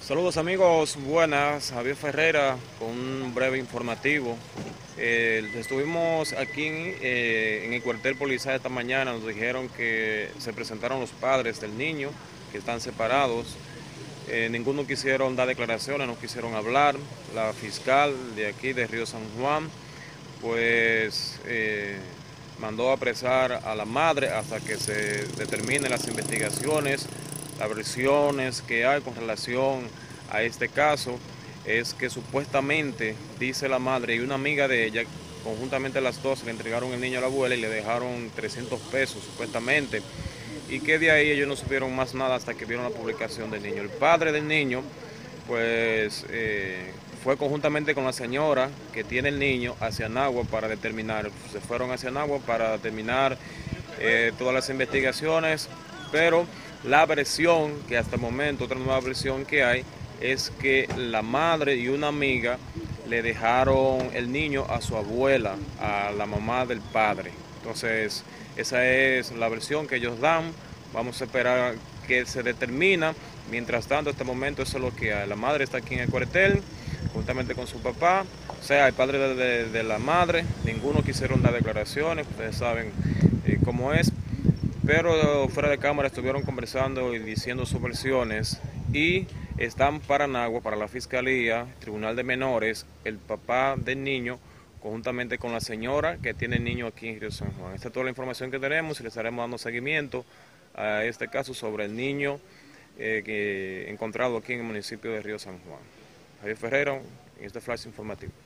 Saludos amigos, buenas, Javier Ferreira con un breve informativo. Estuvimos aquí en el cuartel policial esta mañana, nos dijeron que se presentaron los padres del niño, que están separados. Ninguno quisieron dar declaraciones, no quisieron hablar. La fiscal de aquí de Río San Juan, pues mandó a apresar a la madre hasta que se determinen las investigaciones, las versiones que hay con relación a este caso. Es que supuestamente, dice la madre y una amiga de ella, conjuntamente las dos le entregaron el niño a la abuela y le dejaron 300 pesos supuestamente, y que de ahí ellos no supieron más nada hasta que vieron la publicación del niño. El padre del niño pues fue conjuntamente con la señora que tiene el niño hacia Nagua para determinar, se fueron hacia Nagua para determinar todas las investigaciones, pero la versión que hasta el momento, otra nueva versión que hay, es que la madre y una amiga le dejaron el niño a su abuela, a la mamá del padre. Entonces, esa es la versión que ellos dan. Vamos a esperar que se determina. Mientras tanto, este momento eso es lo que hay. La madre está aquí en el cuartel, juntamente con su papá, o sea, el padre de la madre. Ninguno quisieron dar declaraciones, ustedes saben cómo es, pero fuera de cámara estuvieron conversando y diciendo sus versiones, y están para Nagua, para la Fiscalía, Tribunal de Menores, el papá del niño, conjuntamente con la señora que tiene el niño aquí en Río San Juan. Esta es toda la información que tenemos y le estaremos dando seguimiento a este caso sobre el niño que encontrado aquí en el municipio de Río San Juan. Javier Ferreira, en este flash informativo.